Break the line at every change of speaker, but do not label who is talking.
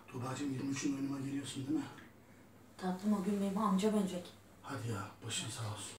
Tuğba'cığım 23'ün oyunuma geliyorsun değil mi?
Tatlım o gün benim amcam ölecek.
Hadi ya başın sağ olsun.